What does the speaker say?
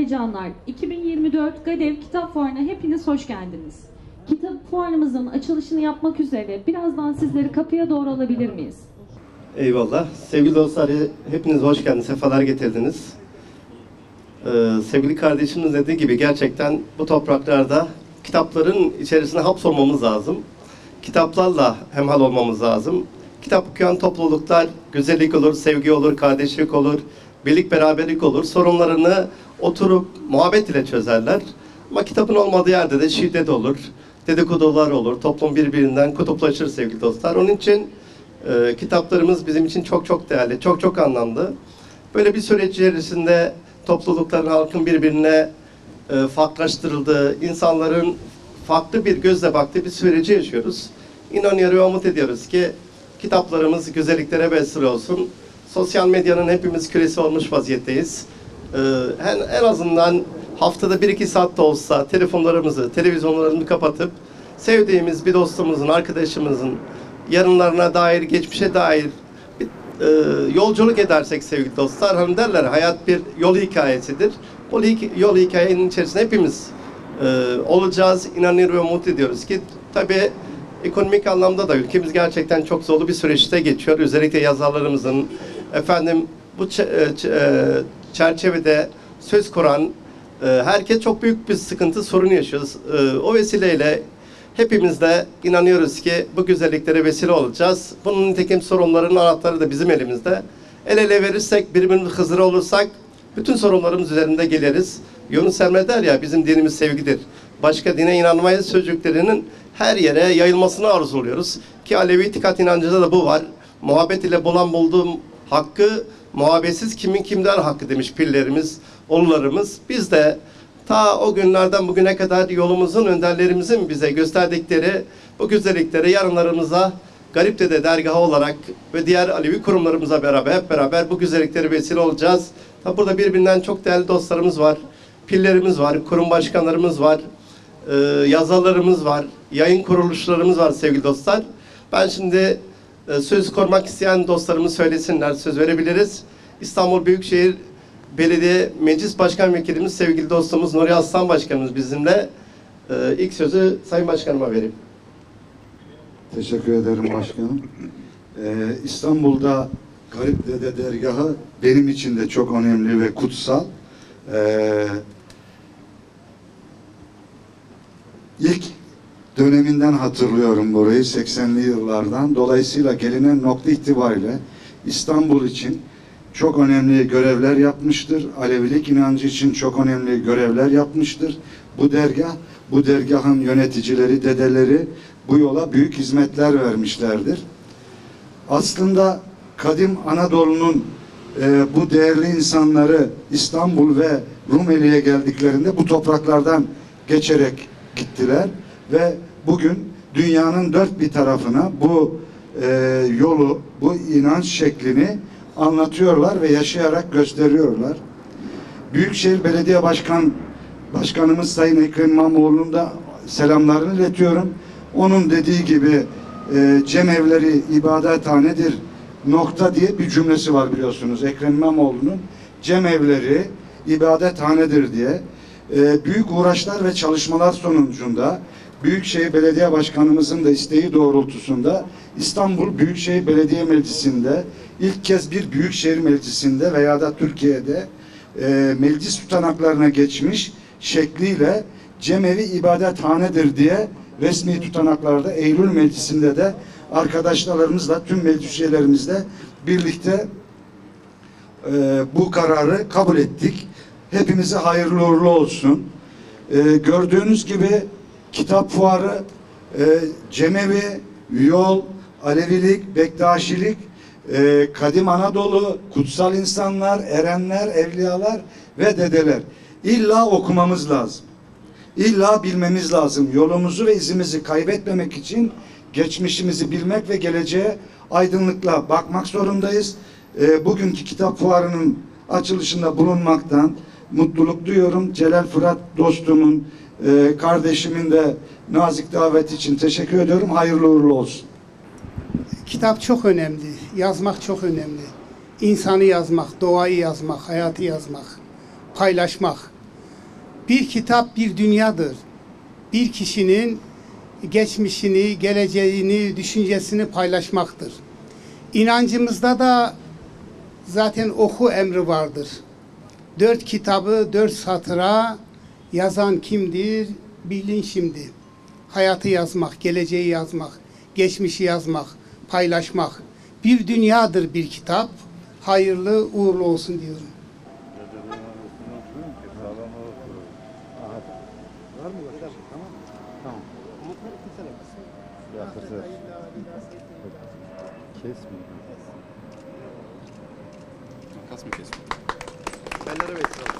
Değerli canlar, 2024 GADEV Kitap Fuarı'na hepiniz hoş geldiniz. Kitap fuarımızın açılışını yapmak üzere birazdan sizleri kapıya doğru alabilir miyiz? Eyvallah. Sevgili dostlar, hepiniz hoş geldiniz, sefalar getirdiniz. Sevgili kardeşimiz dediği gibi gerçekten bu topraklarda kitapların içerisine hapsolmamız lazım. Kitaplarla hemhal olmamız lazım. Kitap okuyan topluluklar güzellik olur, sevgi olur, kardeşlik olur, birlik beraberlik olur. Sorunlarını oturup muhabbet ile çözerler. Ama kitabın olmadığı yerde de şiddet olur, dedikodular olur, toplum birbirinden kutuplaşır sevgili dostlar. Onun için kitaplarımız bizim için çok çok değerli, çok çok anlamlı. Böyle bir süreç içerisinde toplulukların, halkın birbirine farklılaştırıldığı, insanların farklı bir gözle baktığı bir süreci yaşıyoruz. İnanıyoruz ve umut ediyoruz ki kitaplarımız güzelliklere vesile olsun. Sosyal medyanın hepimiz kölesi olmuş vaziyetteyiz. En azından haftada 1-2 saat de olsa telefonlarımızı, televizyonlarımızı kapatıp sevdiğimiz bir dostumuzun, arkadaşımızın yarınlarına dair, geçmişe dair bir yolculuk edersek sevgili dostlar, hani derler hayat bir yol hikayesidir. O yol hikayenin içerisinde hepimiz olacağız, inanır ve umut ediyoruz ki tabii ekonomik anlamda da ülkemiz gerçekten çok zorlu bir süreçte geçiyor. Özellikle yazarlarımızın bu çerçevede söz kuran herkes çok büyük bir sıkıntı, sorun yaşıyoruz. O vesileyle hepimiz de inanıyoruz ki bu güzelliklere vesile olacağız. Bunun nitekim sorunların anahtarı da bizim elimizde. El ele verirsek, birbirimiz Hızır olursak bütün sorunlarımız üzerinde geliriz. Yunus Emre der ya, bizim dinimiz sevgidir. Başka dine inanmayız sözcüklerinin her yere yayılmasını arzuluyoruz. Ki Alevi itikat inancında da bu var. Muhabbet ile bulan bulduğum hakkı, muhabbetsiz kimin kimden hakkı demiş pirlerimiz, ulularımız. Biz de ta o günlerden bugüne kadar yolumuzun, önderlerimizin bize gösterdikleri bu güzellikleri yarınlarımıza Garipde'de dergahı olarak ve diğer Alevi kurumlarımıza hep beraber bu güzellikleri vesile olacağız. Tabi burada birbirinden çok değerli dostlarımız var, pillerimiz var, kurum başkanlarımız var, yazarlarımız var, yayın kuruluşlarımız var sevgili dostlar. Ben şimdi söz korumak isteyen dostlarımız söylesinler, söz verebiliriz. İstanbul Büyükşehir Belediye Meclis Başkan Vekilimiz sevgili dostumuz Nuri Aslan Başkanımız bizimle. İlk sözü Sayın Başkanıma vereyim. Teşekkür ederim başkanım. İstanbul'da Garipde'de dergahı benim için de çok önemli ve kutsal. İlk döneminden hatırlıyorum burayı, 80'li yıllardan. Dolayısıyla gelinen nokta itibariyle İstanbul için çok önemli görevler yapmıştır. Alevilik inancı için çok önemli görevler yapmıştır. Bu dergahın yöneticileri, dedeleri bu yola büyük hizmetler vermişlerdir. Aslında kadim Anadolu'nun bu değerli insanları İstanbul ve Rumeli'ye geldiklerinde bu topraklardan geçerek gittiler ve bugün dünyanın dört bir tarafına bu yolu, bu inanç şeklini anlatıyorlar ve yaşayarak gösteriyorlar. Büyükşehir Belediye Başkanımız Sayın Ekrem İmamoğlu'nun da selamlarını iletiyorum. Onun dediği gibi cemevleri ibadethanedir nokta diye bir cümlesi var biliyorsunuz. Ekrem İmamoğlu'nun cemevleri ibadethanedir diye büyük uğraşlar ve çalışmalar sonucunda Büyükşehir Belediye Başkanımızın da isteği doğrultusunda İstanbul Büyükşehir Belediye Meclisi'nde ilk kez bir Büyükşehir Meclisi'nde veya da Türkiye'de meclis tutanaklarına geçmiş şekliyle cemevi ibadethanedir diye resmi tutanaklarda Eylül Meclisi'nde de arkadaşlarımızla, tüm meclis üyelerimizle birlikte bu kararı kabul ettik. Hepimize hayırlı uğurlu olsun. Gördüğünüz gibi kitap fuarı, cemevi, yol, Alevilik, Bektaşilik, kadim Anadolu, kutsal insanlar, erenler, evliyalar ve dedeler. İlla okumamız lazım. İlla bilmemiz lazım. Yolumuzu ve izimizi kaybetmemek için geçmişimizi bilmek ve geleceğe aydınlıkla bakmak zorundayız. Bugünkü kitap fuarının açılışında bulunmaktan mutluluk duyuyorum. Celal Fırat dostumun, kardeşimin de nazik davet için teşekkür ediyorum. Hayırlı uğurlu olsun. Kitap çok önemli. Yazmak çok önemli. İnsanı yazmak, doğayı yazmak, hayatı yazmak, paylaşmak. Bir kitap bir dünyadır. Bir kişinin geçmişini, geleceğini, düşüncesini paylaşmaktır. İnancımızda da zaten oku emri vardır. 4 kitabı 4 satıra yazan kimdir? Bilin şimdi. Hayatı yazmak, geleceği yazmak, geçmişi yazmak, paylaşmak. Bir dünyadır bir kitap. Hayırlı uğurlu olsun diyorum. Makas mı kesmiyor? Bellere bekliyorum.